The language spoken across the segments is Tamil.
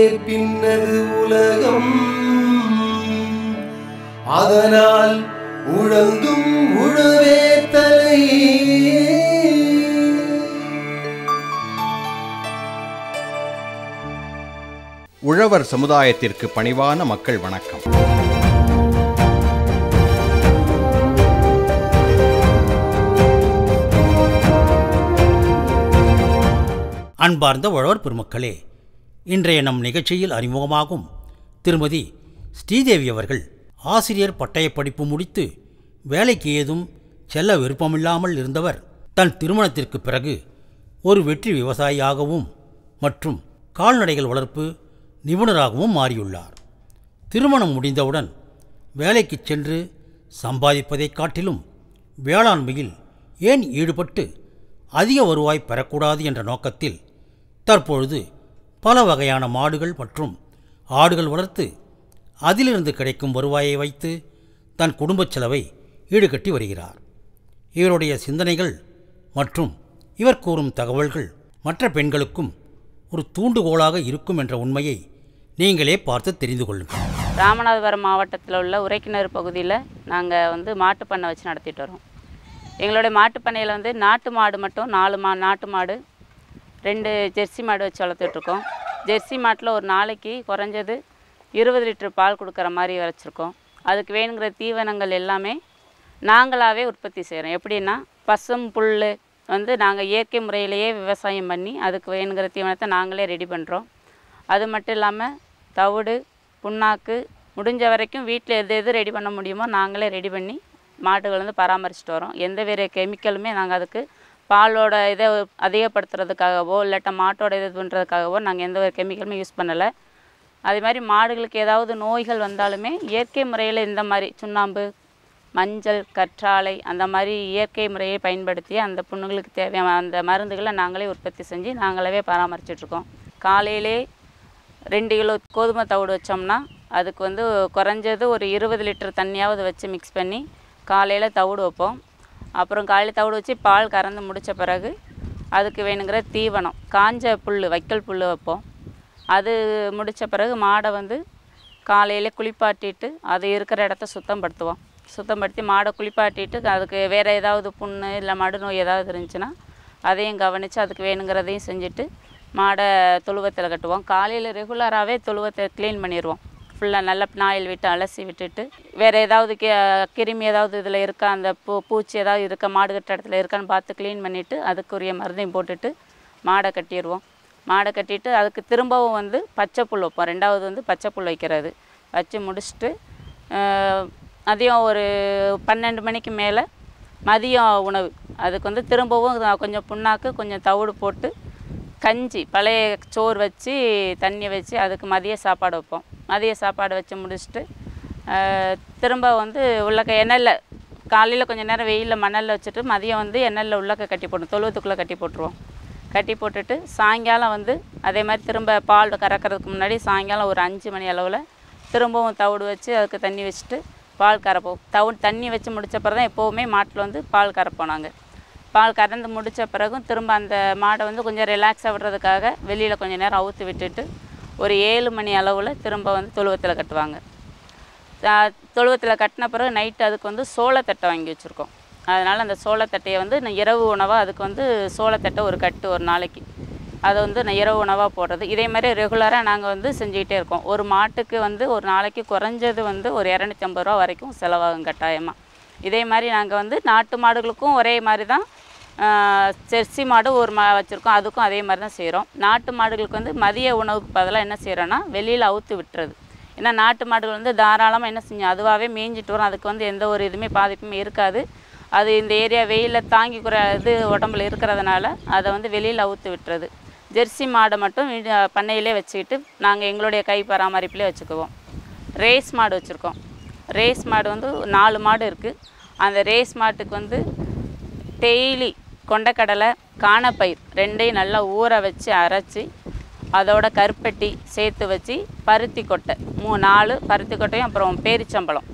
பின்னது உலகம். அதனால் உழந்தும் உழவே தலை. உழவர் சமுதாயத்திற்கு பணிவான மக்கள் வணக்கம். அன்பார்ந்த உழவர் பெருமக்களே, இன்றைய நம் நிகழ்ச்சியில் அறிமுகமாகும் திருமதி ஸ்ரீதேவி அவர்கள் ஆசிரியர் பட்டயப் படிப்பு முடித்து வேலைக்கு ஏதும் செல்ல விருப்பமில்லாமல் இருந்தவர் தன் திருமணத்திற்கு பிறகு ஒரு வெற்றி விவசாயியாகவும் மற்றும் கால்நடைகள் வளர்ப்பு நிபுணராகவும் மாறியுள்ளார். திருமணம் முடிந்தவுடன் வேலைக்கு சென்று சம்பாதிப்பதைக் காட்டிலும் வேளாண்மையில் ஏன் ஈடுபட்டு அதிக வருவாய் பெறக்கூடாது என்ற நோக்கத்தில் தற்பொழுது பல வகையான மாடுகள் மற்றும் ஆடுகள் வளர்த்து அதிலிருந்து கிடைக்கும் வருவாயை வைத்து தன் குடும்பச் செலவை ஈடுகட்டி வருகிறார். இவருடைய சிந்தனைகள் மற்றும் இவர் கூறும் தகவல்கள் மற்ற பெண்களுக்கும் ஒரு தூண்டுகோலாக இருக்கும் என்ற உண்மையை நீங்களே பார்த்து தெரிந்து கொள்ளுங்கள். ராமநாதபுரம் மாவட்டத்தில் உள்ள உரைக்கிணறு பகுதியில் நாங்கள் மாட்டுப்பண்ணை வச்சு நடத்திட்டு வரோம். எங்களுடைய மாட்டுப்பண்ணையில் நாட்டு மாடு மட்டும் 4 நாட்டு மாடு, 2 ஜெர்சி மாடு வச்சு வளர்த்துட்ருக்கோம். ஜெர்சி மாட்டில் ஒரு நாளைக்கு குறைஞ்சது 20 லிட்டர் பால் கொடுக்குற மாதிரி வச்சுருக்கோம். அதுக்கு வேணுங்கிற தீவனங்கள் எல்லாமே நாங்களாகவே உற்பத்தி செய்கிறோம். எப்படின்னா பசும் புல் நாங்கள் இயற்கை முறையிலேயே விவசாயம் பண்ணி அதுக்கு வேணுங்கிற தீவனத்தை நாங்களே ரெடி பண்ணுறோம். அது மட்டும் இல்லாமல் தவிடு, புண்ணாக்கு முடிஞ்ச வரைக்கும் வீட்டில் எது ரெடி பண்ண முடியுமோ நாங்களே ரெடி பண்ணி மாடுகள் பராமரிச்சுட்டு வரோம். எந்த வேறு கெமிக்கலுமே நாங்கள் அதுக்கு பாலோட இதை அதிகப்படுத்துறதுக்காகவோ இல்லாட்ட மாட்டோட இது பண்ணுறதுக்காகவோ நாங்கள் எந்த ஒரு கெமிக்கலுமே யூஸ் பண்ணலை. அதே மாதிரி மாடுகளுக்கு ஏதாவது நோய்கள் வந்தாலுமே இயற்கை முறையில் இந்த மாதிரி சுண்ணாம்பு, மஞ்சள், கற்றாழை அந்த மாதிரி இயற்கை முறையை பயன்படுத்தி அந்த புண்ணுங்களுக்கு தேவையான அந்த மருந்துகளை நாங்களே உற்பத்தி செஞ்சு நாங்களே பராமரிச்சிட்ருக்கோம். காலையிலே 2 கிலோ கோதுமை தவிடு வச்சோம்னா அதுக்கு குறைஞ்சது ஒரு 20 லிட்டர் தண்ணியாவது வச்சு மிக்ஸ் பண்ணி காலையில் தவிடு வைப்போம். அப்புறம் காலையில் தவிடு வச்சு பால் கறந்து முடித்த பிறகு அதுக்கு வேணுங்கிற தீவனம் காஞ்ச புல், வைக்கல் புல் வைப்போம். அது முடித்த பிறகு மாடை காலையில் குளிப்பாட்டிட்டு அது இருக்கிற இடத்த சுத்தப்படுத்தி மாடை குளிப்பாட்டிட்டு அதுக்கு வேறு ஏதாவது புண்ணு இல்லை மடுநோய் ஏதாவது இருந்துச்சுன்னா அதையும் கவனித்து அதுக்கு வேணுங்கிறதையும் செஞ்சுட்டு மாடை தொழுவத்தில் கட்டுவோம். காலையில் ரெகுலராகவே தொழுவத்தை க்ளீன் பண்ணிடுவோம். ஃபுல்லாக நல்லா நாயில் விட்டு அலசி விட்டுட்டு வேறு ஏதாவது கிருமி ஏதாவது இதில் இருக்கா, அந்த பூச்சி ஏதாவது இருக்கா, மாடு கட்ட இடத்துல இருக்கான்னு பார்த்து க்ளீன் பண்ணிவிட்டு அதுக்குரிய மருந்தையும் போட்டுட்டு மாடை கட்டிடுவோம். மாடை கட்டிட்டு அதுக்கு திரும்பவும் பச்சை புல் வைப்போம். 2வது பச்சை புல் வைக்கிறது வச்சு முடிச்சுட்டு மதியம் ஒரு 12 மணிக்கு மேலே மதியம் உணவு அதுக்கு திரும்பவும் கொஞ்சம் புண்ணாக்கு, கொஞ்சம் தவிடு போட்டு கஞ்சி, பழைய சோறு வச்சு தண்ணி வச்சு அதுக்கு மதிய சாப்பாடு வைப்போம். மதிய சாப்பாடு வச்சு முடிச்சுட்டு திரும்ப உள்ளக்க எண்ணெயில் காலையில் கொஞ்சம் நேரம் வெயிலில் மணலில் வச்சுட்டு மதியம் எண்ணெயில் உள்ளக்க கட்டி போட்டோம், தொழுவத்துக்குள்ளே கட்டி போட்டுருவோம். கட்டி போட்டுட்டு சாயங்காலம் அதே மாதிரி திரும்ப பால் கறக்கிறதுக்கு முன்னாடி சாயங்காலம் ஒரு 5 மணி அளவில் திரும்பவும் தவிடு வச்சு அதுக்கு தண்ணி வச்சுட்டு பால் கறப்போம். தண்ணி வச்சு முடித்த பிறகு தான் எப்போவுமே மாட்டில் பால் கறப்போம். நாங்கள் பால் கறந்து முடித்த பிறகும் திரும்ப அந்த மாடை கொஞ்சம் ரிலாக்ஸாக விடுறதுக்காக வெளியில் கொஞ்சம் நேரம் அவுத்து விட்டுட்டு ஒரு 7 மணி அளவில் திரும்ப தொழுவத்தில் கட்டுவாங்க. தொழுவத்தில் கட்டின பிறகு நைட்டு அதுக்கு சோளத்தட்டை வாங்கி வச்சுருக்கோம். அதனால் அந்த சோளத்தட்டையை நான் இரவு உணவாக அதுக்கு சோளத்தட்டை ஒரு கட்டு ஒரு நாளைக்கு அதை நான் இரவு உணவாக போடுறது. இதே மாதிரி ரெகுலராக நாங்கள் செஞ்சுக்கிட்டே இருக்கோம். ஒரு மாட்டுக்கு ஒரு நாளைக்கு குறைஞ்சது ஒரு 250 ரூபா வரைக்கும் செலவாகும் கட்டாயமாக. இதே மாதிரி நாங்கள் நாட்டு மாடுகளுக்கும் ஒரே மாதிரி தான் ஜெர்சி மாடு ஒரு வச்சுருக்கோம், அதுக்கும் அதே மாதிரி தான் செய்கிறோம். நாட்டு மாடுகளுக்கு மதிய உணவுக்கு பதிலாக என்ன செய்கிறோன்னா வெளியில் அவுத்து விட்டுறது. ஏன்னா நாட்டு மாடுகள் தாராளமாக என்ன செஞ்சோம் அதுவாகவே மேய்ஞ்சிட்டு வரும். அதுக்கு எந்த ஒரு இதுவுமே பாதிப்புமே இருக்காது. அது இந்த ஏரியா வெயிலில் தாங்கிக்கிற இது உடம்புல இருக்கிறதுனால அதை வெளியில் அவுத்து விட்டுறது. ஜெர்சி மாடை மட்டும் பண்ணையிலே வச்சுக்கிட்டு நாங்கள் எங்களுடைய கை பராமரிப்பிலே வச்சுக்குவோம். ரேஸ் மாடு வச்சுருக்கோம். ரேஸ் மாடு 4 மாடு இருக்குது. அந்த ரேஸ் மாட்டுக்கு டெய்லி கொண்டக்கடலை, காணப்பயிர் 2ஐயும் நல்லா ஊற வச்சு அரைச்சி அதோட கருப்பட்டி சேர்த்து வச்சு பருத்தி கொட்டை 4 பருத்தி கொட்டையும் அப்புறம் பேரிச்சம்பழம்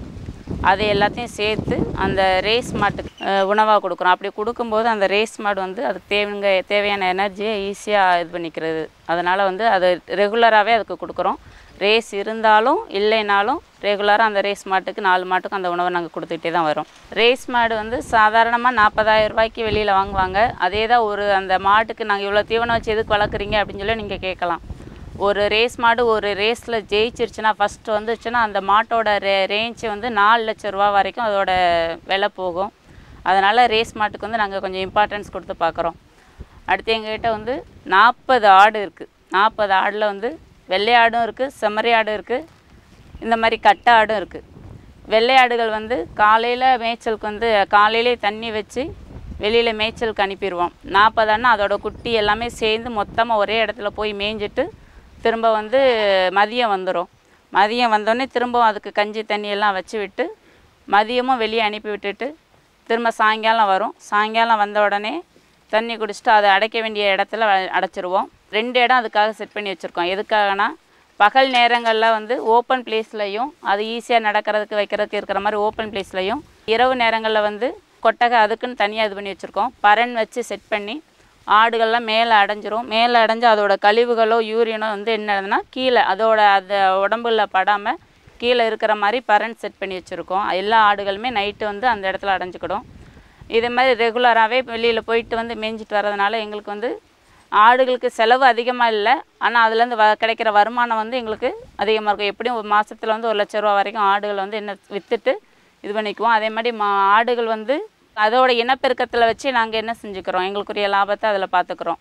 அதை எல்லாத்தையும் சேர்த்து அந்த ரேஸ் மாட்டுக்கு உணவாக கொடுக்குறோம். அப்படி கொடுக்கும்போது அந்த ரேஸ் மாடு வந்து அதுக்கு தேவையான எனர்ஜியை ஈஸியாக இது பண்ணிக்கிறது. அதனால் வந்து அது ரெகுலராகவே அதுக்கு கொடுக்குறோம். ரேஸ் இருந்தாலும் இல்லைனாலும் ரெகுலராக அந்த ரேஸ் மாட்டுக்கு 4 மாட்டுக்கும் அந்த உணவை நாங்கள் கொடுத்துக்கிட்டே தான் வரோம். ரேஸ் மாடு வந்து சாதாரணமாக 40,000 ரூபாய்க்கு வெளியில் வாங்குவாங்க. அதே தான் அந்த மாட்டுக்கு நாங்கள் இவ்வளோ தீவனம் வச்சு எதுக்கு வளர்க்குறீங்க அப்படின்னு சொல்லி நீங்கள் கேட்கலாம். ஒரு ரேஸ் மாடு ஒரு ரேஸில் ஜெயிச்சிருச்சுன்னா, ஃபஸ்ட்டு வந்துச்சுன்னா அந்த மாட்டோட ரேஞ்சு வந்து 4 லட்ச ரூபா வரைக்கும் அதோட விலை போகும். அதனால் ரேஸ் மாட்டுக்கு வந்து நாங்கள் கொஞ்சம் இம்பார்ட்டன்ஸ் கொடுத்து பார்க்குறோம். அடுத்து எங்ககிட்ட வந்து 40 ஆடு இருக்குது. 40 ஆடில் வந்து வெள்ளை ஆடும் இருக்குது, செம்மறி ஆடும் இருக்குது, இந்த மாதிரி கட்டை ஆடும் இருக்குது. வெள்ளை ஆடுகள் வந்து காலையில் மேய்ச்சலுக்கு வந்து காலையிலே தண்ணி வச்சு வெளியில் மேய்ச்சலுக்கு அனுப்பிடுவோம். 40 ஆடுனா அதோட குட்டி எல்லாமே சேர்ந்து மொத்தமாக ஒரே இடத்துல போய் மேய்ஞ்சிட்டு திரும்ப வந்து மதியம் வந்துடும். மதியம் வந்தோடனே திரும்பவும் அதுக்கு கஞ்சி தண்ணி எல்லாம் வச்சு விட்டு மதியமும் வெளியே அனுப்பி விட்டுட்டு திரும்ப சாயங்காலம் வரும். சாயங்காலம் வந்த உடனே தண்ணி குடிச்சிட்டு அதை அடைக்க வேண்டிய இடத்துல அடைச்சிருவோம். 2 இடம் அதுக்காக செட் பண்ணி வச்சுருக்கோம். எதுக்காகனா பகல் நேரங்களில் வந்து ஓப்பன் பிளேஸ்லையும் அது ஈஸியாக நடக்கிறதுக்கு வைக்கிறதுக்கு இருக்கிற மாதிரி ஓப்பன் பிளேஸ்லையும், இரவு நேரங்களில் வந்து கொட்டகை அதுக்குன்னு தனியாக இது பண்ணி வச்சுருக்கோம். பரண் வச்சு செட் பண்ணி ஆடுகள்லாம் மேலே அடைஞ்சிரும். மேலே அடைஞ்சு அதோட கழிவுகளோ யூரியனோ வந்து என்னதுன்னா கீழே அதோட உடம்புல படாமல் கீழே இருக்கிற மாதிரி பரண் செட் பண்ணி வச்சுருக்கோம். எல்லா ஆடுகளுமே நைட்டு வந்து அந்த இடத்துல அடைஞ்சிக்கிடும். இதே மாதிரி ரெகுலராகவே வெளியில் போயிட்டு வந்து மேய்ஞ்சிட்டு வர்றதுனால எங்களுக்கு வந்து ஆடுகளுக்கு செலவு அதிகமாக இல்லை. ஆனால் அதுலேருந்து கிடைக்கிற வருமானம் வந்து எங்களுக்கு அதிகமாக இருக்கும். எப்படியும் ஒரு மாதத்தில் வந்து 1 லட்ச ரூபா வரைக்கும் ஆடுகள் வந்து என்ன விற்றுட்டு இது பண்ணிக்குவோம். அதே மாதிரி ஆடுகள் வந்து அதோட இனப்பெருக்கத்தில் வச்சு நாங்கள் என்ன செஞ்சுக்கிறோம், எங்களுக்குரிய லாபத்தை அதில் பார்த்துக்குறோம்.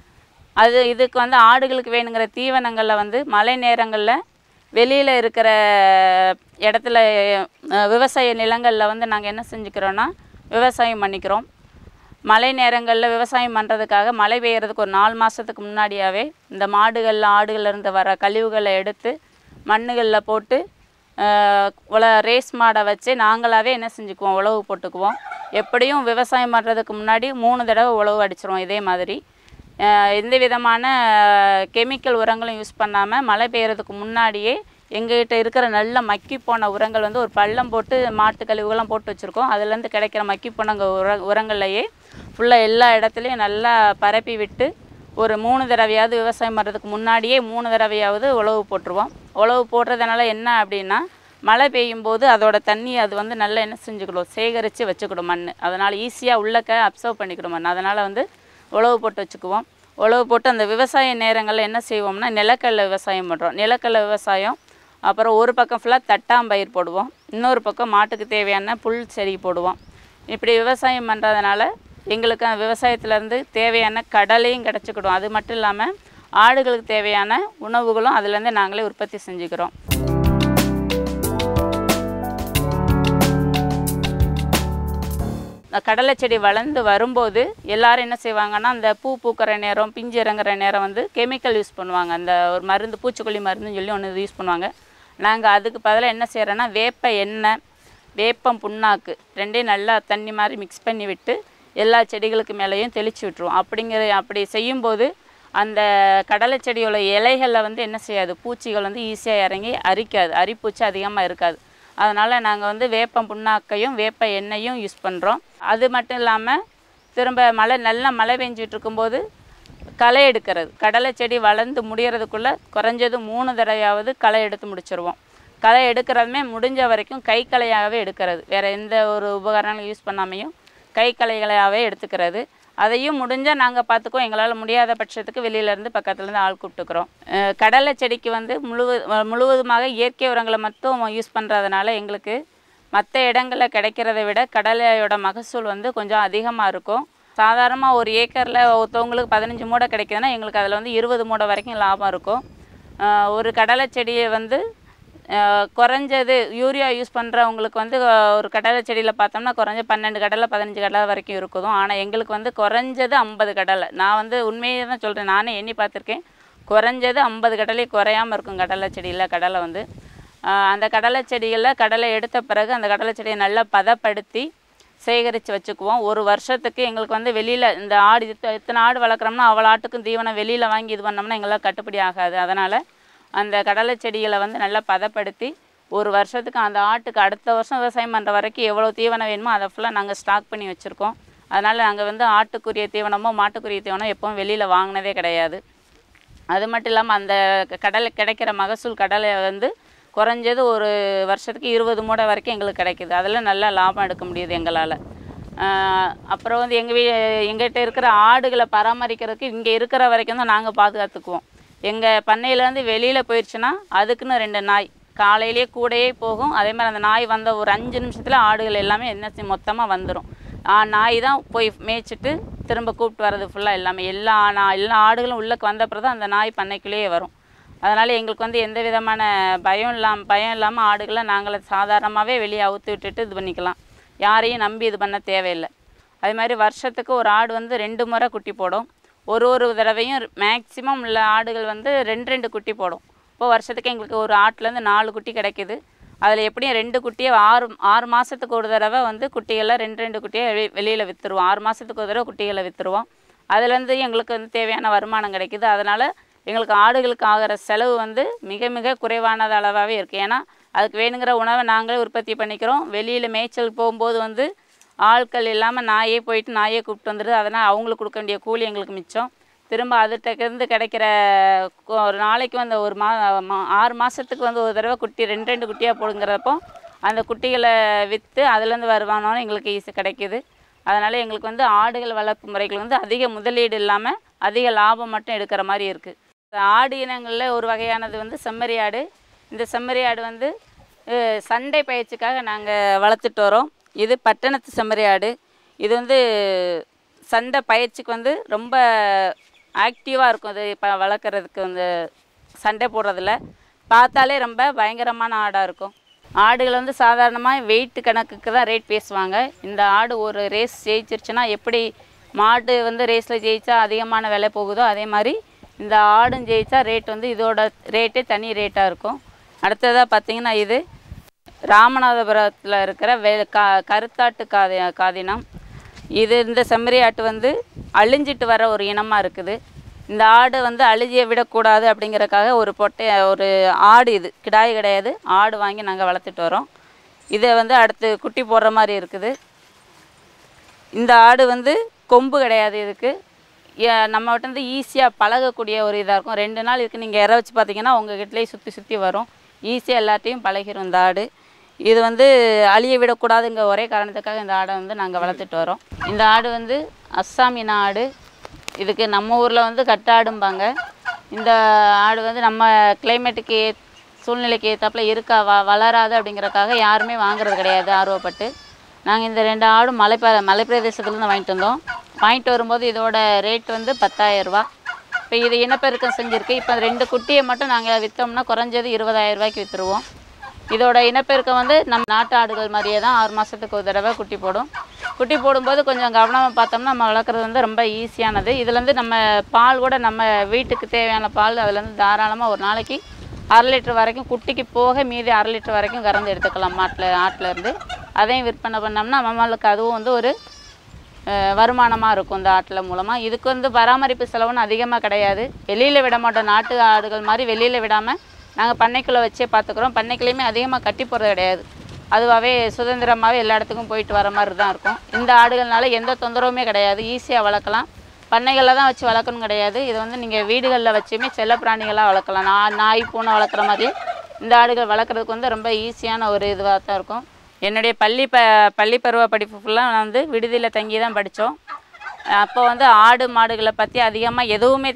இதுக்கு வந்து ஆடுகளுக்கு வேணுங்கிற தீவனங்களில் வந்து மழை நேரங்களில் வெளியில் இருக்கிற இடத்துல விவசாய நிலங்களில் வந்து நாங்கள் என்ன செஞ்சுக்கிறோன்னா விவசாயம் பண்ணிக்கிறோம். மழை நேரங்களில் விவசாயம் பண்ணுறதுக்காக மழை பெய்யறதுக்கு ஒரு 4 மாதத்துக்கு முன்னாடியாகவே இந்த ஆடுகள்லேருந்து வர கழிவுகளை எடுத்து மண்ணுகளில் போட்டு ரேஸ் மாடை வச்சு நாங்களாகவே என்ன செஞ்சுக்குவோம், உழவு போட்டுக்குவோம். எப்படியும் விவசாயம் பண்ணுறதுக்கு முன்னாடி 3 தடவை உழவு அடிச்சிருவோம். இதே மாதிரி எந்த விதமான கெமிக்கல் உரங்களும் யூஸ் பண்ணாமல் மழை பெய்யறதுக்கு முன்னாடியே எங்ககிட்ட இருக்கிற நல்ல மக்கி போன உரங்கள் வந்து ஒரு பள்ளம் போட்டு மாட்டு கழிவுகள்லாம் போட்டு வச்சுருக்கோம். அதுலேருந்து கிடைக்கிற மக்கி போன உரங்கள்லையே ஃபுல்லாக எல்லா இடத்துலையும் நல்லா பரப்பி விட்டு ஒரு 3 தடவையாவது விவசாயம் பண்ணுறதுக்கு முன்னாடியே 3 தடவையாவது உழவு போட்டுருவோம். உழவு போடுறதுனால என்ன அப்படின்னா மழை பெய்யும் போது அதோட தண்ணி அது வந்து நல்லா என்ன செஞ்சுக்கிடும், சேகரித்து வச்சுக்கிடும் மண். அதனால் ஈஸியாக உள்ளக்க அப்சர்வ் பண்ணிக்கிடும் மண். அதனால் வந்து உழவு போட்டு வச்சுக்குவோம். உழவு போட்டு அந்த விவசாய நேரங்களில் என்ன செய்வோம்னா நிலக்கடலை விவசாயம் பண்ணுறோம். நிலக்கடலை விவசாயம், அப்புறம் ஒரு பக்கம் ஃபுல்லாக தட்டாம்பயிர் போடுவோம், இன்னொரு பக்கம் மாட்டுக்கு தேவையான புல் செடி போடுவோம். இப்படி விவசாயம் பண்ணுறதுனால எங்களுக்கு அந்த விவசாயத்துலேருந்து தேவையான கடலையும் கிடச்சிக்கிடும். அது மட்டும் இல்லாமல் ஆடுகளுக்கு தேவையான உணவுகளும் அதுலேருந்து நாங்களே உற்பத்தி செஞ்சுக்கிறோம். கடலை செடி வளர்ந்து வரும்போது எல்லோரும் என்ன செய்வாங்கன்னா அந்த பூ பூக்கிற நேரம் பிஞ்சு இறங்குற நேரம் வந்து கெமிக்கல் யூஸ் பண்ணுவாங்க. அந்த ஒரு மருந்து பூச்சிக்கொல்லி மருந்துன்னு சொல்லி ஒன்று யூஸ் பண்ணுவாங்க. நாங்கள் அதுக்கு பதிலாக என்ன செய்கிறோன்னா வேப்ப எண்ணெய், வேப்பம் புண்ணாக்கு 2ஐயும் நல்லா தண்ணி மாதிரி மிக்ஸ் பண்ணி விட்டு எல்லா செடிகளுக்கு மேலேயும் தெளித்து விட்டுருவோம். அப்படி செய்யும்போது அந்த கடலை செடியோட இலைகளில் வந்து என்ன செய்யாது, பூச்சிகள் வந்து ஈஸியாக இறங்கி அரிக்காது, அரிப்பூச்சி அதிகமாக இருக்காது. அதனால் நாங்கள் வந்து வேப்பம் புண்ணாக்கையும் வேப்ப எண்ணெயும் யூஸ் பண்ணுறோம். அது மட்டும் இல்லாமல் திரும்ப நல்லா மழை பெஞ்சிட்டு இருக்கும்போது களை எடுக்கிறது, கடலை செடி வளர்ந்து முடிகிறதுக்குள்ளே குறைஞ்சது 3 தடவையாவது களை எடுத்து முடிச்சிருவோம். களை எடுக்கிறதுமே முடிஞ்ச வரைக்கும் கை களையாகவே எடுக்கிறது, வேறு எந்த ஒரு உபகரணங்களும் யூஸ் பண்ணாமையும் கை களைகளையாகவே எடுத்துக்கிறது. அதையும் முடிஞ்சால் நாங்கள் பார்த்துக்குவோம். எங்களால் முடியாத பட்சத்துக்கு வெளியிலேருந்து பக்கத்துலேருந்து ஆள் கூப்பிட்டுக்கிறோம். கடலை செடிக்கு வந்து முழுவதுமாக இயற்கை உரங்களை மட்டும் யூஸ் பண்ணுறதுனால எங்களுக்கு மற்ற இடங்களில் கிடைக்கிறத விட கடலையோட மகசூல் வந்து கொஞ்சம் அதிகமாக இருக்கும். சாதாரணமாக ஒரு ஏக்கரில் ஒருத்தவங்களுக்கு 15 மூடை கிடைக்குதுன்னா எங்களுக்கு அதில் வந்து 20 மூடை வரைக்கும் லாபம் இருக்கும். ஒரு கடலை செடியை வந்து குறைஞ்சது யூரியா யூஸ் பண்ணுறவங்களுக்கு வந்து ஒரு கடலை செடியில் பார்த்தோம்னா குறைஞ்ச 12 கடலை 15 கடலை வரைக்கும் இருக்குதும். ஆனால் எங்களுக்கு வந்து குறைஞ்சது 50 கடலை. நான் வந்து உண்மையை தான் சொல்கிறேன், நானே எண்ணி பார்த்துருக்கேன். குறைஞ்சது 50 கடலை குறையாமல் இருக்கும் கடலை செடியில். கடலை வந்து அந்த கடலை செடிகளில் கடலை எடுத்த பிறகு அந்த கடலை செடியை நல்லா பதப்படுத்தி சேகரித்து வச்சுக்குவோம். ஒரு வருஷத்துக்கு எங்களுக்கு வந்து வெளியில் இந்த ஆடு இத்தனை ஆடு வளர்க்குறோம்னா அவ்வளோ ஆட்டுக்கும் தீவனம் வெளியில் வாங்கி இது பண்ணோம்னா எங்களால் கட்டுப்படி ஆகாது. அதனால் அந்த கடலை செடிகளை வந்து நல்லா பதப்படுத்தி ஒரு வருஷத்துக்கு அந்த ஆட்டுக்கு அடுத்த வருஷம் விவசாயம் பண்ணுற வரைக்கும் எவ்வளோ தீவனம் வேணுமோ அதை ஃபுல்லாக நாங்கள் ஸ்டாக் பண்ணி வச்சுருக்கோம். அதனால் நாங்கள் வந்து ஆட்டுக்குரிய தீவனமோ மாட்டுக்குரிய தீவனம் எப்பவும் வெளியில் வாங்கினதே கிடையாது. அது மட்டும் இல்லாமல் அந்த கடலை கிடைக்கிற மகசூல் கடலை வந்து குறைஞ்சது ஒரு வருஷத்துக்கு 20 மூடை வரைக்கும் எங்களுக்கு கிடைக்கிது. அதில் நல்லா லாபம் எடுக்க முடியுது எங்களால். அப்புறம் வந்து எங்கள்கிட்ட இருக்கிற ஆடுகளை பராமரிக்கிறதுக்கு இங்கே இருக்கிற வரைக்கும் தான் நாங்கள் பாதுகாத்துக்குவோம். எங்கள் பண்ணையிலேருந்து வெளியில் போயிடுச்சுன்னா அதுக்குன்னு 2 நாய் காலையிலேயே கூடையே போகும். அதே மாதிரி அந்த நாய் வந்த ஒரு 5 நிமிஷத்தில் ஆடுகள் எல்லாமே என்ன மொத்தமாக வந்துடும். நாய் தான் போய் மேய்ச்சிட்டு திரும்ப கூப்பிட்டு வர்றது ஃபுல்லாக எல்லாமே எல்லா ஆடுகளும் உள்ளக்கு வந்த பிறகு தான் அந்த நாய் பண்ணைக்குள்ளேயே வரும். அதனால் எங்களுக்கு வந்து எந்த விதமான பயம் இல்லாமல் ஆடுகளை நாங்கள் சாதாரணமாகவே வெளியே அவுத்து விட்டுட்டு இது பண்ணிக்கலாம். யாரையும் நம்பி இது பண்ண தேவையில்லை. அதே மாதிரி வருஷத்துக்கு ஒரு ஆடு வந்து 2 முறை குட்டி போடும். ஒரு தடவையும் மேக்சிமம் உள்ள ஆடுகள் வந்து 2 குட்டி போடும். இப்போ வருஷத்துக்கு எங்களுக்கு ஒரு ஆட்டிலேருந்து 4 குட்டி கிடைக்கிது. அதில் எப்படியும் 2 குட்டியை 6 மாதத்துக்கு ஒரு தடவை வந்து குட்டிகளை 2 குட்டியை வெளியில் விற்றுருவோம். 6 மாதத்துக்கு ஒரு தடவை குட்டிகளை விற்றுருவோம். அதுலேருந்து எங்களுக்கு வந்து தேவையான வருமானம் கிடைக்கிது. அதனால் எங்களுக்கு ஆடுகளுக்கு ஆகிற செலவு வந்து மிக மிக குறைவானது அளவாகவே இருக்குது. ஏன்னா அதுக்கு வேணுங்கிற உணவை நாங்களே உற்பத்தி பண்ணிக்கிறோம். வெளியில் மேய்ச்சல் போகும்போது வந்து ஆட்கள் இல்லாமல் நாயே போயிட்டு நாயே கூப்பிட்டு வந்துடுது. அதனால் அவங்களுக்கு கொடுக்க வேண்டிய கூலி எங்களுக்கு மிச்சம். திரும்ப அதுகிட்டேருந்து கிடைக்கிற ஒரு நாளைக்கு வந்து ஒரு 6 மாதத்துக்கு வந்து ஒரு தடவை குட்டி 2 குட்டியாக போடுங்கிறப்போ அந்த குட்டிகளை விற்று அதுலேருந்து வருமானம் எங்களுக்கு ஈஸி கிடைக்கிது. அதனால் எங்களுக்கு வந்து ஆடுகள் வளர்ப்பு முறைகள் வந்து அதிக முதலீடு இல்லாமல் அதிக லாபம் மட்டும் எடுக்கிற மாதிரி இருக்குது. ஆடு இனங்களில் ஒரு வகையானது வந்து செம்மறி ஆடு. இந்த செம்மறி ஆடு வந்து சண்டை பயிற்சிக்காக நாங்கள் வளர்த்துட்டு வரோம். இது பட்டணத்து செம்மறி ஆடு. இது வந்து சண்டை பயிற்சிக்கு வந்து ரொம்ப ஆக்டிவாக இருக்கும். இது இப்போ வளர்க்குறதுக்கு வந்து சண்டை போடுறதில்ல பார்த்தாலே ரொம்ப பயங்கரமான ஆடாக இருக்கும். ஆடுகள் வந்து சாதாரணமாக வெயிட் கணக்குக்கு தான் ரேட் பேசுவாங்க. இந்த ஆடு ஒரு ரேஸ் ஜெயிச்சிருச்சுன்னா எப்படி மாடு வந்து ரேஸில் ஜெயித்தா அதிகமான விலை போகுதோ அதே மாதிரி இந்த ஆடும் ஜெயித்தா ரேட் வந்து இதோட ரேட்டே தனி ரேட்டாக இருக்கும். அடுத்ததாக பார்த்திங்கன்னா இது ராமநாதபுரத்தில் இருக்கிற கருத்தாட்டு காதினம். இந்த செம்மறி ஆட்டு வந்து அழிஞ்சிட்டு வர ஒரு இனமாக இருக்குது. இந்த ஆடு வந்து அழிஞ்சிய விடக்கூடாது அப்படிங்கிறக்காக ஒரு ஆடு, இது கிடாய் கிடையாது, ஆடு வாங்கி நாங்கள் வளர்த்துட்டு வரோம். இதை வந்து அடுத்து குட்டி போடுற மாதிரி இருக்குது. இந்த ஆடு வந்து கொம்பு கிடையாது. இதுக்கு நம்ம வந்து ஈஸியாக பழகக்கூடிய ஒரு இதாக இருக்கும். 2 நாள் இதுக்கு நீங்கள் இற வச்சு பார்த்தீங்கன்னா உங்கள் கிட்டலேயே சுற்றி வரும். ஈஸியாக எல்லாத்தையும் பழகிடும் இந்த ஆடு. இது வந்து அழிய விடக்கூடாதுங்கிற ஒரே காரணத்துக்காக இந்த ஆடை வந்து நாங்கள் வளர்த்துட்டு வரோம். இந்த ஆடு வந்து அஸ்ஸாமின ஆடு. இதுக்கு நம்ம ஊரில் வந்து கட்டாடும்பாங்க. இந்த ஆடு வந்து நம்ம கிளைமேட்டுக்கு சூழ்நிலைக்கு ஏற்றாப்புல இருக்கா வளராது அப்படிங்கிறக்காக யாருமே வாங்குறது கிடையாது ஆர்வப்பட்டு. நாங்கள் இந்த 2 ஆடும் மலை பிரதேசத்துலேருந்து வாங்கிட்டு வரும்போது இதோட ரேட் வந்து 10,000 ரூபா. இப்போ இது இனப்பெருக்கம் செஞ்சுருக்கு. இப்போ 2 குட்டியை மட்டும் நாங்கள் விற்றோம்னா குறைஞ்சது 20,000 ரூபாய்க்கு விற்றுருவோம். இதோட இனப்பெருக்கம் வந்து நம்ம நாட்டு ஆடுகள் மாதிரியே தான் 6 மாதத்துக்கு ஒரு தடவை குட்டி போடும். குட்டி போடும்போது கொஞ்சம் கவனமாக பார்த்தோம்னா நம்ம வளர்க்குறது வந்து ரொம்ப ஈஸியானது. இதுலேருந்து நம்ம பால் கூட நம்ம வீட்டுக்கு தேவையான பால் அதுலேருந்து தாராளமாக ஒரு நாளைக்கு 1/2 லிட்டர் வரைக்கும் குட்டிக்கு போக மீதி 1/2 லிட்டர் வரைக்கும் கறந்து எடுத்துக்கலாம் ஆட்டிலேருந்து. அதையும் விற்பனை பண்ணோம்னா நம்மளுக்கு அதுவும் வந்து ஒரு வருமானமாக இருக்கும் இந்த ஆட்டில் மூலமாக. இதுக்கு வந்து பராமரிப்பு செலவுன்னு அதிகமாக கிடையாது. வெளியில் விட மாட்டோம். நாட்டு ஆடுகள் மாதிரி வெளியில் விடாமல் நாங்கள் பண்ணைக்குள்ளே வச்சே பார்த்துக்குறோம். பண்ணைக்குள்ளேயுமே அதிகமாக கட்டி போடுறது கிடையாது. அதுவாகவே சுதந்திரமாகவே எல்லா இடத்துக்கும் போயிட்டு வர மாதிரி தான் இருக்கும். இந்த ஆடுகள்னால எந்த தொந்தரவுமே கிடையாது. ஈஸியாக வளர்க்கலாம். பண்ணைகளில் தான் வச்சு வளர்க்கணும் கிடையாது. இது வந்து நீங்கள் வீடுகளில் வச்சுமே செல்ல பிராணிகளாக வளர்க்கலாம். நாய் பூனை வளர்க்குற மாதிரி இந்த ஆடுகள் வளர்க்குறதுக்கு வந்து ரொம்ப ஈஸியான ஒரு இதுவாக தான் இருக்கும். என்னுடைய பள்ளி பருவ படிப்பு ஃபுல்லாக நான் வந்து விடுதியில் தங்கி தான் படித்தோம். அப்போ வந்து ஆடு மாடுகளை பற்றி அதிகமாக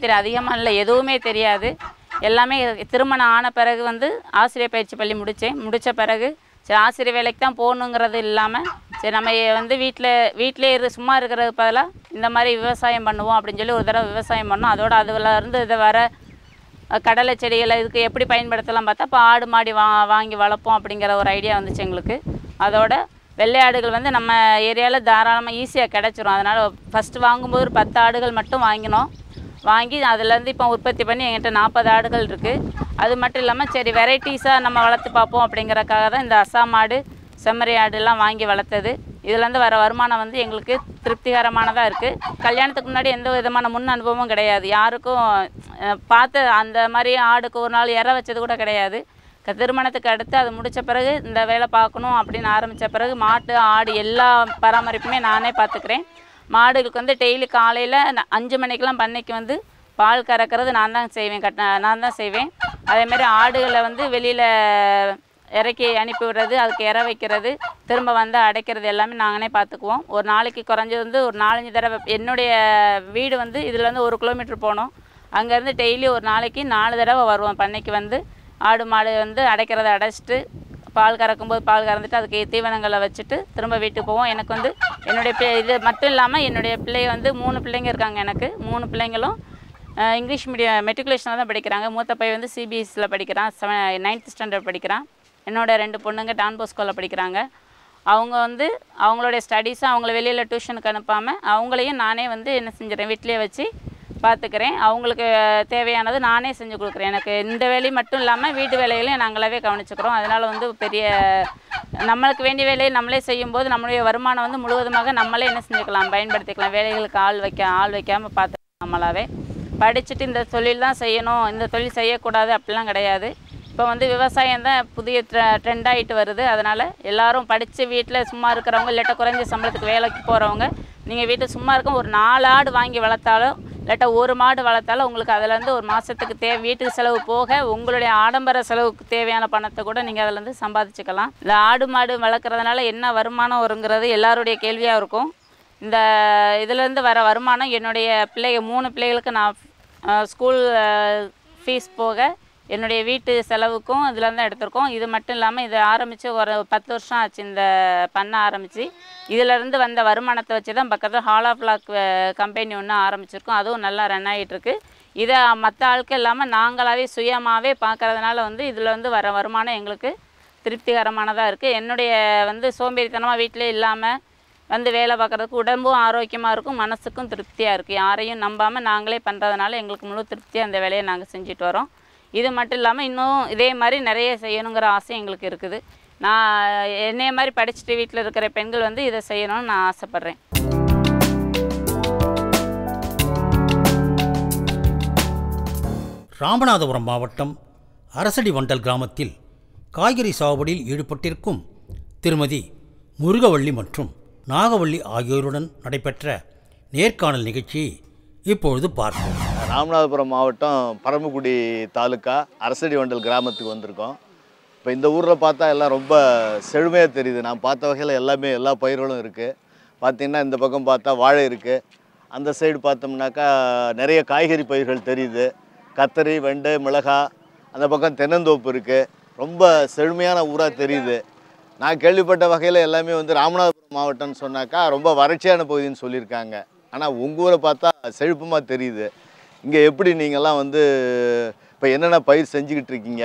எதுவுமே தெரியாது. எல்லாமே திருமணம் ஆன பிறகு வந்து ஆசிரியர் பயிற்சி பள்ளி முடித்த பிறகு சரி ஆசிரியர் வேலைக்கு தான் போகணுங்கிறது இல்லாமல் சரி நம்ம வந்து வீட்டிலே சும்மா இருக்கிறது பதிலாக இந்த மாதிரி விவசாயம் பண்ணுவோம் அப்படின்னு சொல்லி ஒரு தடவை விவசாயம் பண்ணோம். அதோட அதுலேருந்து இதை வர கடலை செடிகளை இதுக்கு எப்படி பயன்படுத்தலாம் பார்த்தா இப்போ ஆடு மாடி வாங்கி வளர்ப்போம் அப்படிங்கிற ஒரு ஐடியா வந்துச்சு எங்களுக்கு. அதோட வெள்ளை ஆடுகள் வந்து நம்ம ஏரியாவில் தாராளமாக ஈஸியாக கிடச்சிரும். அதனால் ஃபஸ்ட்டு வாங்கும்போது ஒரு 10 ஆடுகள் மட்டும் வாங்கி அதுலேருந்து இப்போ உற்பத்தி பண்ணி எங்கிட்ட 40 ஆடுகள் இருக்குது. அது மட்டும் இல்லாமல் சரி வெரைட்டிஸாக நம்ம வளர்த்து பார்ப்போம் அப்படிங்கிறக்காக தான் இந்த அஸ்ஸாம் ஆடு செம்மறி ஆடுலாம் வாங்கி வளர்த்தது. இதுலேருந்து வர வருமானம் வந்து எங்களுக்கு திருப்திகரமானதாக இருக்குது. கல்யாணத்துக்கு முன்னாடி எந்த விதமான முன் அனுபவமும் கிடையாது. யாருக்கும் பார்த்து அந்த மாதிரி ஆடுக்கு ஒரு நாள் இற வச்சது கூட கிடையாது. திருமணத்துக்கு அடுத்து அது முடித்த பிறகு இந்த வேலை பார்க்கணும் அப்படின்னு ஆரம்பித்த பிறகு மாட்டு ஆடு எல்லா பராமரிப்புமே நானே பார்த்துக்கிறேன். மாடுகளுக்கு வந்து டெய்லி காலையில் 5 மணிக்கெலாம் பண்ணைக்கு வந்து பால் கறக்கிறது நான் தான் செய்வேன். அதேமாதிரி ஆடுகளை வந்து வெளியில் இறக்கி அனுப்பி விடுறது, அதுக்கு இற வைக்கிறது, திரும்ப வந்து அடைக்கிறது எல்லாமே நாங்களே பார்த்துக்குவோம். ஒரு நாளைக்கு குறைஞ்சது வந்து ஒரு 4-5 தடவை. என்னுடைய வீடு வந்து இதுலேருந்து 1 கிலோமீட்டர் போனோம். அங்கேருந்து டெய்லி ஒரு நாளைக்கு 4 தடவை வருவோம் பண்ணைக்கு வந்து. ஆடு மாடு வந்து அடைக்கிறத அடைச்சிட்டு பால் கறக்கும்போது பால் கறந்துட்டு அதுக்கு தீவனங்களை வச்சுட்டு திரும்ப வீட்டுக்கு போவோம். எனக்கு வந்து என்னுடைய இது மட்டும் இல்லாமல் என்னுடைய பிள்ளைங்க வந்து 3 பிள்ளைங்க இருக்காங்க. எனக்கு 3 பிள்ளைங்களும் இங்கிலீஷ் மீடியம் மெட்ரிகுலேஷனில் தான் படிக்கிறாங்க. மூத்த பையன் வந்து சிபிஎஸ்சியில் படிக்கிறான், 9th ஸ்டாண்டர்ட் படிக்கிறான். என்னோட 2 பொண்ணுங்க டான் போஸ்கோவில் படிக்கிறாங்க. அவங்க வந்து அவங்களுடைய ஸ்டடீஸை அவங்கள வெளியில் டியூஷனுக்கு அனுப்பாமல் அவங்களையும் நானே வந்து என்ன செஞ்சிடறேன், வீட்டிலே வச்சு பார்த்துக்கிறேன். அவங்களுக்கு தேவையானது நானே செஞ்சு கொடுக்குறேன். எனக்கு இந்த வேலையும் மட்டும் இல்லாமல் வீட்டு வேலைகளையும் நாங்களாவே கவனிச்சுக்கிறோம். அதனால் வந்து பெரிய நம்மளுக்கு வேண்டிய வேலையை நம்மளே செய்யும்போது நம்மளுடைய வருமானம் வந்து முழுவதுமாக நம்மளே என்ன செஞ்சுக்கலாம், பயன்படுத்திக்கலாம். வேலைகளுக்கு ஆள் வைக்காமல் பார்த்துக்கலாம். நம்மளாவே படிச்சுட்டு இந்த தொழில் தான் செய்யணும், இந்த தொழில் செய்யக்கூடாது அப்படிலாம் கிடையாது. இப்போ வந்து விவசாயம் தான் புதிய ட்ரெண்ட் ஆகிட்டு வருது. அதனால் எல்லோரும் படித்து வீட்டில் சும்மா இருக்கிறவங்க, இல்லாட்டா குறைஞ்ச சம்பளத்துக்கு வேலைக்கு போகிறவங்க, நீங்கள் வீட்டில் சும்மா இருக்க ஒரு 4 ஆடு வாங்கி வளர்த்தாலும் இல்லாட்டா 1 மாடு வளர்த்தாலும் உங்களுக்கு அதிலேருந்து ஒரு மாதத்துக்கு வீட்டுக்கு செலவு போக உங்களுடைய ஆடம்பர செலவுக்கு தேவையான பணத்தை கூட நீங்கள் அதிலேருந்து சம்பாதிச்சுக்கலாம். இந்த ஆடு மாடு வளர்க்குறதுனால என்ன வருமானம் வருங்கிறது எல்லாருடைய கேள்வியாக இருக்கும். இந்த இதிலேருந்து வர வருமானம் என்னுடைய 3 பிள்ளைகளுக்கு நான் ஸ்கூல் ஃபீஸ் போக என்னுடைய வீட்டு செலவுக்கும் இதில் தான் எடுத்திருக்கோம். இது மட்டும் இல்லாமல் இதை ஆரம்பித்து ஒரு 10 வருஷம் ஆச்சு. இந்த பண்ண ஆரம்பித்து இதிலேருந்து வந்த வருமானத்தை வச்சு தான் பக்கத்தில் ஹால் ஆஃப் லாக் கம்பெனி ஒன்று ஆரம்பிச்சிருக்கோம். அதுவும் நல்லா ரன் ஆகிட்டுருக்கு. இதை மற்ற ஆட்கள் இல்லாமல் நாங்களாகவே சுயமாகவே பார்க்குறதுனால வந்து இதில் வந்து வர வருமானம் எங்களுக்கு திருப்திகரமானதாக இருக்குது. என்னுடைய வந்து சோம்பேறித்தனமாக வீட்டிலே இல்லாமல் வந்து வேலை பார்க்குறதுக்கு உடம்பும் ஆரோக்கியமாக இருக்கும், மனசுக்கும் திருப்தியாக இருக்குது. யாரையும் நம்பாமல் நாங்களே பண்ணுறதுனால எங்களுக்கு முழு திருப்தியாக அந்த வேலையை நாங்கள் செஞ்சுட்டு வரோம். இது மட்டும் இல்லாமல் இன்னும் இதே மாதிரி நிறைய செய்யணுங்கிற ஆசை எங்களுக்கு இருக்குது. நான் என்னைய மாதிரி படிச்சுட்டு வீட்டில் இருக்கிற பெண்கள் வந்து இதை செய்யணும்னு நான் ஆசைப்பட்றேன். ராமநாதபுரம் மாவட்டம் அரசடி வண்டல் கிராமத்தில் காய்கறி சாகுபடியில் ஈடுபட்டிருக்கும் திருமதி முருகவள்ளி மற்றும் நாகவள்ளி ஆகியோருடன் நடைபெற்ற நேர்காணல் நிகழ்ச்சியை இப்பொழுது பார்ப்போம். ராமநாதபுரம் மாவட்டம் பரமக்குடி தாலுக்கா அரசடி வண்டல் கிராமத்துக்கு வந்திருக்கோம். இப்போ இந்த ஊரில் பார்த்தா எல்லாம் ரொம்ப செழுமையாக தெரியுது. நான் பார்த்த வகையில் எல்லா பயிர்களும் இருக்குது. பார்த்திங்கன்னா இந்த பக்கம் பார்த்தா வாழை இருக்குது, அந்த சைடு பார்த்தோம்னாக்கா நிறைய காய்கறி பயிர்கள் தெரியுது. கத்தரி, வெண்டை, மிளகாய், அந்த பக்கம் தென்னந்தோப்பு இருக்குது. ரொம்ப செழுமையான ஊராக தெரியுது. நான் கேள்விப்பட்ட வகையில் எல்லாமே வந்து ராமநாதபுரம் மாவட்டம்னு சொன்னாக்கா ரொம்ப வறட்சியான பகுதின்னு சொல்லியிருக்காங்க. ஆனால் உங்கள் ஊரை பார்த்தா செழிப்புமாக தெரியுது. இங்கே எப்படி நீங்கள்லாம் வந்து இப்போ என்னென்ன பயிர் செஞ்சுக்கிட்டு இருக்கீங்க,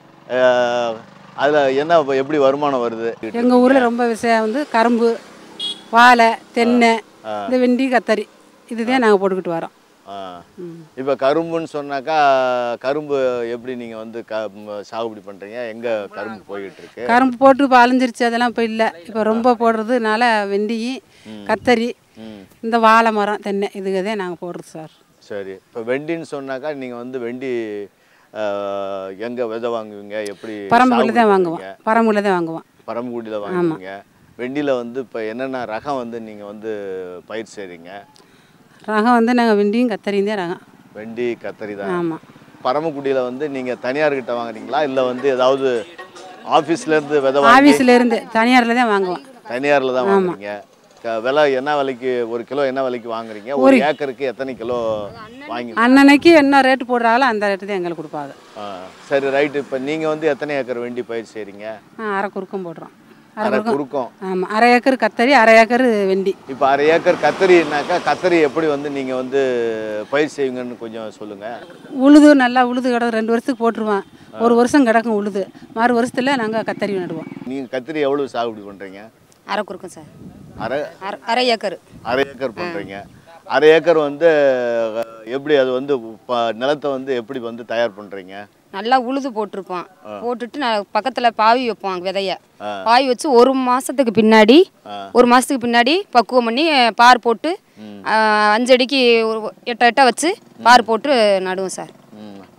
அதில் என்ன எப்படி வருமானம் வருது? எங்கள் ஊரில் ரொம்ப விஷயம் வந்து கரும்பு, வாழை, தென்னை, இந்த வெண்டி, கத்தரி இதுதான் நாங்கள் போட்டுக்கிட்டு வரோம். இப்போ கரும்புன்னு சொன்னாக்கா கரும்பு எப்படி நீங்கள் வந்து சாகுபடி பண்ணுறீங்க? எங்கே கரும்பு போய்கிட்டு இருக்கு? கரும்பு போட்டு இப்போ அழிஞ்சிருச்சு, அதெல்லாம் இப்போ இல்லை. இப்போ ரொம்ப போடுறதுனால வெண்டி, கத்தரி, இந்த வாழை மரம், தென்னை இதுக்கு தான் நாங்கள் போடுறது சார். சரி, இப்போ வெண்டின்னு சொன்னாக்கா நீங்கள் வந்து வெண்டி எங்கே விதை வாங்குவீங்க? எப்படி? பரம்புக்குடியில் தான் வாங்குவோம். பரம்புக்குடியில் வாங்குவீங்க. வெண்டியில் வந்து இப்போ என்னென்ன ரகம் வந்து நீங்கள் வந்து பயிர் செய்கிறீங்க? ரகம் வந்து நாங்கள் வெண்டியும் கத்தரியும் தான் ரகம். வெண்டி, கத்தரி தான். ஆமாம். பரமக்குடியில் வந்து நீங்கள் தனியார்கிட்ட வாங்குறீங்களா இல்லை வந்து ஏதாவது ஆஃபீஸ்லேருந்து விதை? ஆஃபீஸ்லேருந்து தனியாரில் தான் வாங்குவோம். தனியாரில் தான் வாங்குறீங்க. விலை என்ன விலைக்கு, 1 கிலோ என்ன விலைக்கு வாங்குறீங்க? ஒரு ஏக்கருக்கு எத்தனை கிலோ வாங்கி? அன்னன்னைக்கு என்ன ரேட்டு போடுறாங்களோ அந்த ரேட்டு தான் எங்களுக்கு கொடுப்பாங்க. சரி, ரைட்டு. இப்போ நீங்கள் வந்து எத்தனை ஏக்கர் வெண்டி பயிர் செய்கிறீங்க? அரை குறுக்கம் போடுறோம். அரை குறுக்கம். ஆமாம், அரை ஏக்கர் கத்தரி, அரை ஏக்கர் வெண்டி. இப்போ அரை ஏக்கர் கத்தரினாக்கா கத்தரி எப்படி வந்து நீங்கள் வந்து பயிர் செய்வீங்கன்னு கொஞ்சம் சொல்லுங்கள். உழுது நல்லா உழுது கிடக்கும், 2 வருஷத்துக்கு போட்டுருவோம். 1 வருஷம் கிடக்கும் உழுது, மறு வருஷத்தில் நாங்கள் கத்தரி நடுவோம். நீங்கள் கத்தரி எவ்வளோ சாகுபடி பண்ணுறீங்க? அரை குறுக்கும் சார். அரை ஏக்கர் பண்ணுறீங்க. அரை ஏக்கர் வந்து எப்படி அது வந்து நிலத்தை வந்து எப்படி வந்து தயார் பண்ணுறீங்க? நல்லா உழுது போட்டிருப்போம். போட்டுட்டு நான் பக்கத்தில் பாவி வைப்போம். விதைய பாவி வச்சு 1 மாதத்துக்கு பின்னாடி பக்குவம் பண்ணி பார் போட்டு 5 அடிக்கு 8 வச்சு பார் போட்டு நடுவோம் சார்.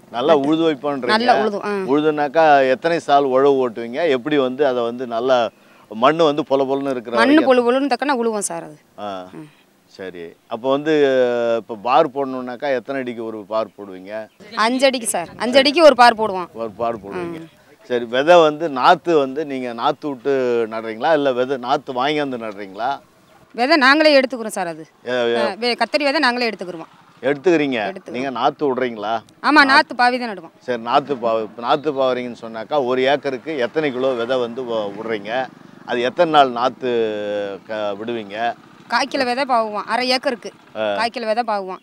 நல்லா உழுது வைப்போன்றீங்க. நல்லா உழுதும். உழுதுனாக்கா எத்தனை சால் உழவு ஓட்டுவீங்க? எப்படி வந்து அதை வந்து நல்லா மண் வந்து பொல பொலன்னு இருக்கிற மண்ணு பொழு பொழுன்னு தக்கன உழுவோம் சார் அது. சரி. அப்போ வந்து இப்போ பார் போடணுன்னாக்கா எத்தனை அடிக்கு ஒரு பார் போடுவீங்க? 5 அடிக்கு சார். 5 அடிக்கு ஒரு பார் போடுவோம். ஒரு பார் போடுவீங்க. சரி. விதை வந்து நாற்று வந்து நீங்கள் நாற்று விட்டு நடுறீங்களா இல்லை விதை நாற்று வாங்கி வந்து நடுறீங்களா? விதை நாங்களே எடுத்துக்கிறோம் சார். அது கத்தரி விதை நாங்களே எடுத்துக்கிறோம். எடுத்துக்கிறீங்க. நீங்கள் நாற்று விட்றீங்களா? ஆமாம், நாற்று பாவி தான் நடுவோம். சரி. நாற்று பாவறீங்கன்னு சொன்னாக்கா ஒரு ஏக்கருக்கு எத்தனை கிலோ விதை வந்து விடுறீங்க? அது எத்தனை நாள் நாற்று விடுவீங்க? காய்க்கில விதை பாவுவோம். 1/2 ஏக்கருக்கு காய்க்கில விதை பாவுவோம்.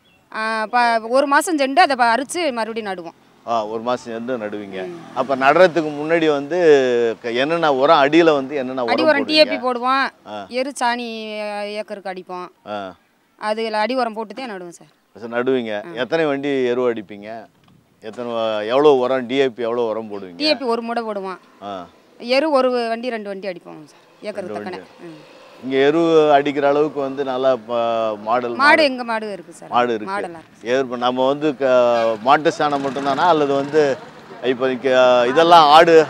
ஒரு மாதம் சென்று அதை அரிச்சு மறுபடியும் நடுவோம். ஒரு மாதம் சென்று நடுவீங்க. அப்போ நடுறதுக்கு முன்னாடி வந்து என்னென்ன உரம் அடியில் வந்து என்னென்ன அடி உரம் டிஏபி போடுவோம். எரு சாணி ஏக்கருக்கு அடிப்போம். அதில் அடி உரம் போட்டு தான் நடுவோம் சார். நடுவீங்க. எத்தனை வண்டி எரு அடிப்பீங்க? எவ்வளோ உரம் டிஏபி எவ்வளோ உரம் போடுவீங்க? டிஏபி ஒரு முடை போடுவோம். எரு ஒரு வண்டி 2 வண்டி அடிப்போம் சார் ஏக்கருக்கு தக்கன. இங்கே எரு அடிக்கிற அளவுக்கு வந்து நல்லா மாடு எங்கள் மாடு இருக்குது சார். மாடு இருக்கு. நம்ம வந்து மாட்டு சாணம் மட்டும்தானா அல்லது வந்து இப்போ இதெல்லாம்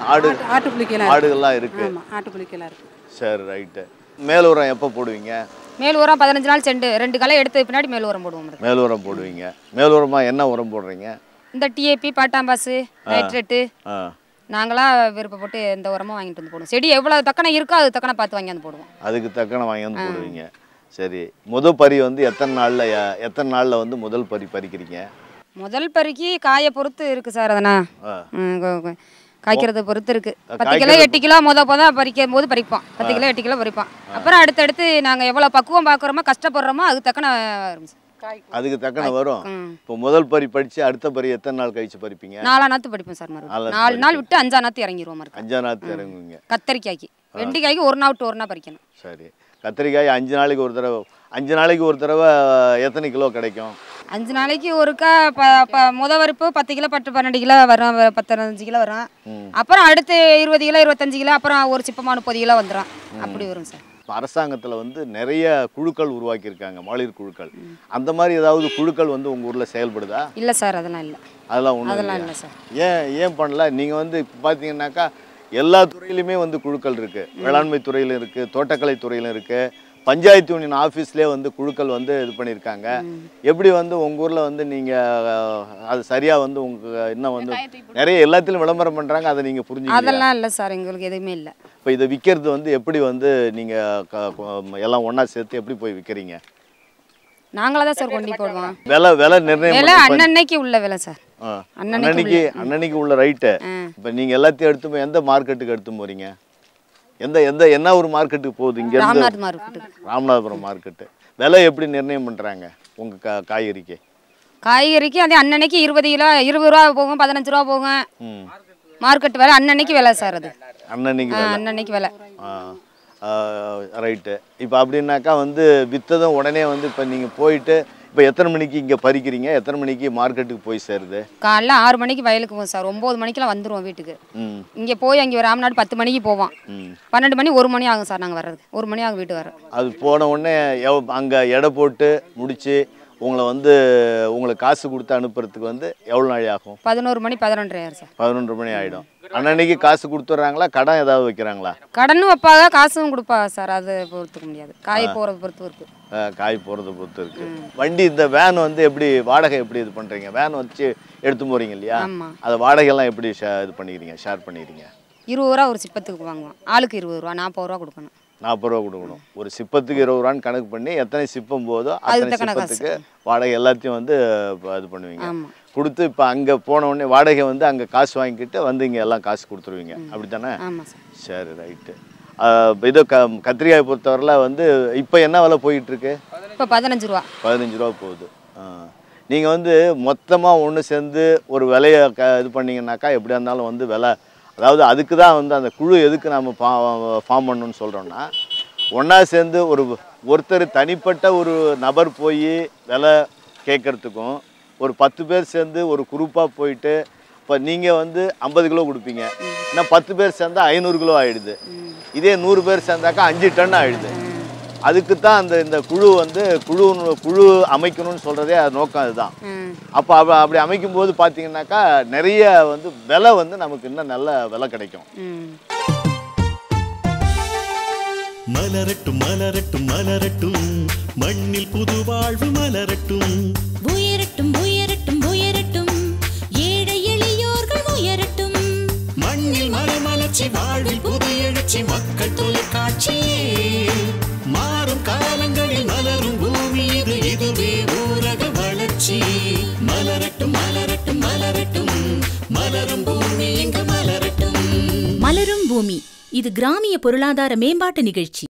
ஆடுகள்லாம் இருக்கு? ஆட்டுப்புலிக்கெல்லாம் இருக்கு. சரி, ரைட்டு. மேல் உரம் எப்போ போடுவீங்க? மேல் உரம் 15 நாள் செண்டு 2 களை எடுத்து பின்னாடி மேல் உரம் போடுவோம். மேல் உரம் போடுவீங்க. மேல் உரமாக என்ன உரம் போடுறீங்க? இந்த டிஏபி பாட்டாம்பாசு நைட்ரேட்டு நாங்களா விருப்பப்பட்டு எந்த உரமும் வாங்கிட்டு வந்து போடுவோம். செடி எவ்வளோ தக்கனை இருக்கோ அது தக்கனை பார்த்து வாங்கி வந்து போடுவோம். அதுக்கு தக்கனை வாங்கி வந்து போடுவீங்க. சரி. முதல் பறி வந்து எத்தனை நாளில் வந்து முதல் பறி பறிக்கிறீங்க? முதல் பறிக்கு காயை பொறுத்து இருக்குது சார். அதனா காய்க்கிறத பொறுத்து இருக்கு. 10 கிலோ 8 கிலோ பறிக்கும் போது பறிப்போம். 10 கிலோ 8 கிலோ பறிப்போம். அப்புறம் அடுத்தடுத்து நாங்கள் எவ்வளோ பக்குவம் பார்க்குறோமோ கஷ்டப்படுறோமோ அதுக்கு தக்கன வரும் சார். அதுக்கு தக்கன வரும். இப்போ முதல் பறி படித்து அடுத்த பறி எத்தனை நாள் கழிச்சு பறிப்பீங்க? 4 நாற்று படிப்போம் சார். 4 நாள் விட்டு 5 நாற்று இறங்கிடுவோம். 5 நாற்று இறங்குவீங்க. கத்தரிக்காய்க்கு வெண்டிக்காய்க்கு 1 நாள் விட்டு 1 நாள் பறிக்கணும். சரி. கத்திரிக்காய் 5 நாளைக்கு ஒரு தடவை எத்தனை கிலோ கிடைக்கும்? 5 நாளைக்கு ஒருக்கா வறுப்பு 10 கிலோ 12 கிலோ வரும். 15 கிலோ வரும். அப்புறம் அடுத்து 20 கிலோ 25 கிலோ அப்புறம் ஒரு சிப்பமா 30 கிலோ வந்துடும். அப்படி வரும் சார். அரசாங்கத்தில் வந்து நிறைய குழுக்கள் உருவாக்கியிருக்காங்க, மகளிர் குழுக்கள். அந்த மாதிரி ஏதாவது குழுக்கள் வந்து உங்கள் ஊரில் செயல்படுதா? இல்லை சார், அதெல்லாம் இல்லை. அதெல்லாம் இல்லை சார். ஏன் பண்ணல? நீங்கள் வந்து இப்போ பார்த்தீங்கன்னாக்கா எல்லா துறையிலுமே வந்து குழுக்கள் இருக்குது. வேளாண்மை துறையிலும் இருக்குது, தோட்டக்கலை துறையிலும் இருக்குது, பஞ்சாயத்து யூனியன் ஆஃபீஸ்லேயே வந்து குழுக்கள் வந்து இது பண்ணியிருக்காங்க. எப்படி வந்து உங்கள் ஊரில் வந்து நீங்கள் அது சரியாக வந்து உங்களுக்கு இன்னும் வந்து நிறைய எல்லாத்திலும் விளம்பரம் பண்ணுறாங்க, அதை நீங்கள் புரிஞ்சுக்க? அதெல்லாம் இல்லை சார், எங்களுக்கு எதுவுமே இல்லை. இப்போ இதை விற்கிறது வந்து எப்படி வந்து நீங்கள் எல்லாம் ஒன்றா சேர்த்து எப்படி போய் விற்கிறீங்க? நாங்களா தான் சார் கொண்டு போடுவோம். விலை நிர்ணயம் அன்னன்னைக்கு உள்ள விலை சார். அன்னன்னைக்கு உள்ள ரைட்டு. இப்போ நீங்கள் எல்லாத்தையும் எடுத்து போய் எந்த மார்க்கெட்டுக்கு எடுத்து போகிறீங்க? என்ன ஒரு மார்க்கெட்டுக்கு போகுது? இங்கே ராமநாதபுரம் மார்க்கெட்டு. விலை எப்படி நிர்ணயம் பண்ணுறாங்க உங்கள் காய்கறிக்கு? அதே அன்னன்னைக்கு 20 கிலோ 20 ரூபா போகும், 15 ரூபா போகும். மார்க்கெட் விலை அன்னன்னைக்கு விலை சார். அது அன்னன்னைக்கு விலை. ரைட்டு. இப்போ அப்படின்னாக்கா வந்து விற்றதும் உடனே வந்து இப்போ நீங்கள் போயிட்டு இப்போ எத்தனை மணிக்கு இங்கே பறிக்கிறீங்க? எத்தனை மணிக்கு மார்க்கெட்டுக்கு போய் சேருது? காலைல 6 மணிக்கு வயலுக்கு போவோம் சார். 9 மணிக்கெல்லாம் வந்துடுவோம் வீட்டுக்கு. இங்கே போய் அங்கே ராமநாடு 10 மணிக்கு போவோம். 12 மணி 1 மணி ஆகும் சார் நாங்கள் வர்றது. 1 மணி ஆகும் வீட்டு வர. அது போன உடனே அங்கே எடை போட்டு முடிச்சு உங்களுக்கு காசு கொடுத்து அனுப்புறதுக்கு வந்து எவ்வளோ நாள் ஆகும்? 11 மணி 11:30 ஆயிரும் சார். 11 மணி ஆகிடும். அன்னன்னைக்கு காசு கொடுத்துட்றாங்களா? கடன் ஏதாவது வைக்கிறாங்களா? கடனும் வைப்பாங்க, காசும் கொடுப்பாங்க சார். அது பொறுத்துக்க முடியாது. காய் போகிறத பொறுத்து இருக்குது. காய் போகிறத பொறுத்து இருக்குது. வண்டி இந்த வேன் வந்து எப்படி வாடகை எப்படி இது பண்ணுறீங்க? வேன் வச்சு எடுத்து போகிறீங்க இல்லையா? அதை வாடகைலாம் எப்படி இது பண்ணிக்கிறீங்க, ஷேர் பண்ணிக்கிறீங்க? 20 ரூபா ஒரு சிப்பத்துக்கு வாங்குவோம். ஆளுக்கு 20 ரூபா, 40 ரூபா கொடுக்கணும். 40 ரூபா கொடுக்கணும். ஒரு சிப்பத்துக்கு 20 ரூபான்னு கணக்கு பண்ணி எத்தனை சிப்பம் போதோ அத்தனை சிப்பத்துக்கு வாடகை எல்லாத்தையும் வந்து இது பண்ணுவீங்க. கொடுத்து இப்போ அங்கே போன உடனே வாடகை வந்து அங்கே காசு வாங்கிக்கிட்டு வந்து இங்கே எல்லாம் காசு கொடுத்துருவீங்க, அப்படி தானே? சரி, ரைட்டு. இது கத்திரிக்காய் பொறுத்தவரையில் வந்து இப்போ என்ன விலை போயிட்டுருக்கு? இப்போ 15 ரூபா. 15 ரூபா போகுது. நீங்கள் வந்து மொத்தமாக ஒன்று சேர்ந்து ஒரு விலையை இது பண்ணிங்கனாக்கா எப்படியா இருந்தாலும் வந்து விலை, அதாவது அதுக்கு தான் வந்து அந்த குழு எதுக்கு நம்ம ஃபார்ம் பண்ணணும்னு சொல்கிறோன்னா, ஒன்றா சேர்ந்து ஒருத்தர் தனிப்பட்ட ஒரு நபர் போய் விலை கேட்குறதுக்கும் ஒரு 10 பேர் சேர்ந்து ஒரு குரூப்பாக போயிட்டு இப்போ நீங்கள் வந்து 50 கிலோ கொடுப்பீங்க, இன்னும் 10 பேர் சேர்ந்தால் 500 கிலோ ஆகிடுது. இதே 100 பேர் சேர்ந்தாக்கா 5 டன் ஆகிடுது. அதுக்கு தான் இந்த குழு வந்து குழு அமைக்கணும்னு சொல்கிறதே நோக்கம் அதுதான். அப்போ அப்படி அமைக்கும் போது பார்த்தீங்கன்னாக்கா நிறைய வந்து விலை வந்து நமக்கு இன்னும் நல்ல விலை கிடைக்கும். மலரட்டும் மலரட்டும் மலரட்டும் மண்ணில் புது வாழ்வு மலரட்டும். உயரட்டும் உயரட்டும் உயரட்டும் ஏழை எளியோர்கள் உயரட்டும். மண்ணில் மலர்ச்சி வாழ்வில் புது எழுச்சி மக்கள் தொலைக்காட்சி. மாறும் காலங்களில் மலரும் பூமி இது, இதுவே ஊரக வளர்ச்சி. மலரட்டும் மலரட்டும் மலரட்டும் மலரும் பூமி இங்கு மலரட்டும். மலரும் பூமி இது கிராமிய பொருளாதார மேம்பாட்டு நிகழ்ச்சி.